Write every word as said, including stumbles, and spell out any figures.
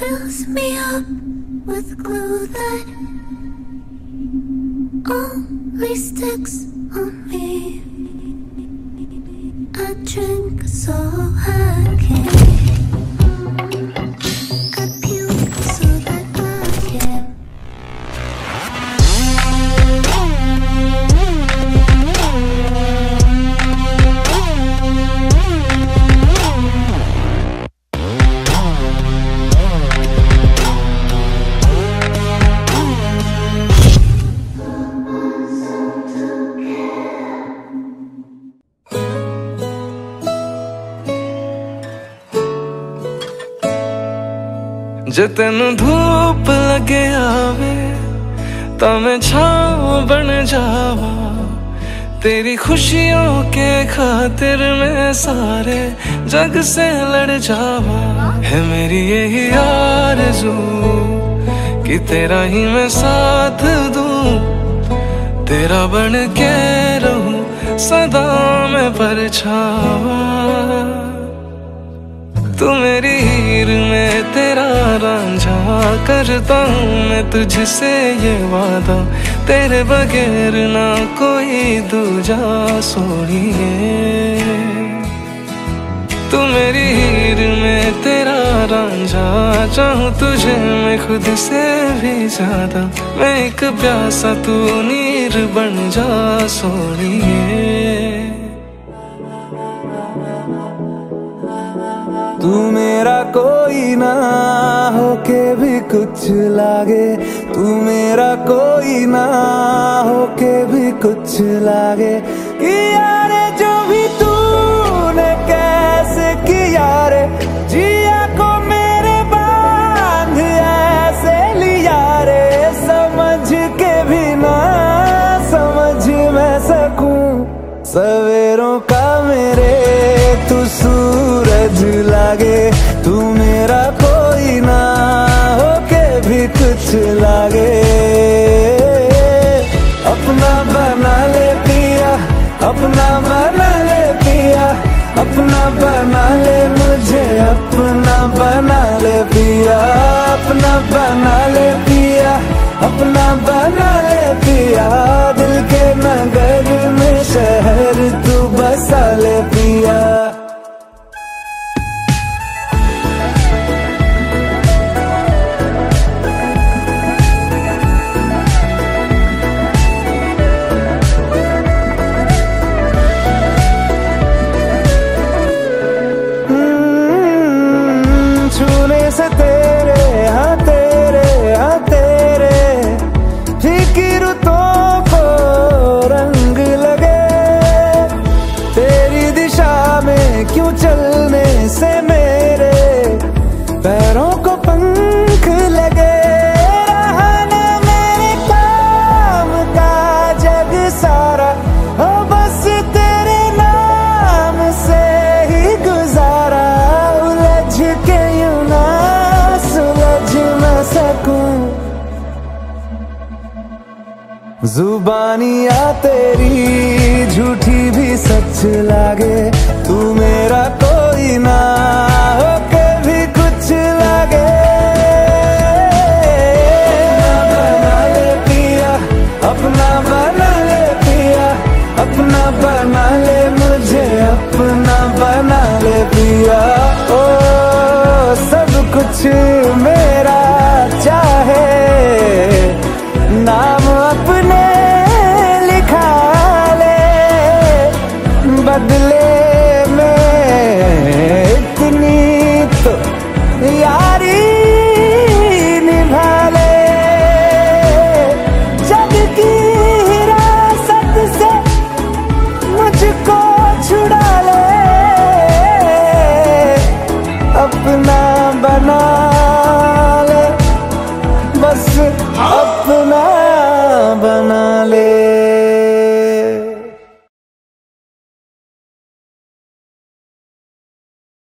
fills me up with glue that only sticks on me. I drink so I can. I puke so that I can. जे तेनू धूप लगे आवे तां मैं छाँव बन जावा, तेरी खुशियों के खातिर मैं सारे जग से लड़ जावा। है मेरी यही आरज़ू कि तेरा ही मैं साथ दूं, तेरा बन के रहूं सदा मैं परछावा। तू मेरी हीर में तेरा रांझा, करता हूँ मैं तुझसे ये वादा, तेरे बगैर ना कोई दूजा सोनिए। तू मेरी हीर में तेरा रांझा, चाहूँ तुझे मैं खुद से भी ज्यादा, मैं एक प्यासा तू नीर बन जा सोनिए। तू मेरा कोई ना होके भी कुछ लागे, तू मेरा कोई ना होके भी कुछ लागे। किया रे जो भी तूने कैसे किया रे, जिया को मेरे बांध ऐसे लिया रे, समझ के भी ना समझ मैं सकूं सवेरों का मेरे तू सूरज लागे। तू मेरा कोई ना होके भी कुछ लागे। अपना बना ले पिया, अपना बना ले पिया, अपना बना ले मुझे, अपना बना ले पिया, अपना बना ले पिया, अपना बना ले पिया। दिल के नगर में शहर तू बसा ले पिया। से तेरे हाँ तेरे हाँ तेरे फीकी रुतों को रंग लगे, तेरी दिशा में क्यों चलने से मेरे पैरों को पंख लगे। रहा ना मेरे काम का जग सारा, हो बस तेरे नाम से ही गुजारा। उलझ के यूं ना सुलझ न सकूं, जुबानियाँ तेरी झूठी भी सच लागे। तू मेरा कोई ना होके भी कुछ लागे। अपना बना ले पिया, अपना बना ले पिया, अपना बना ले मुझे, अपना बना ले पिया। ओ सब कुछ मेरा चाहे, नाम अपने लिखा ले, बदले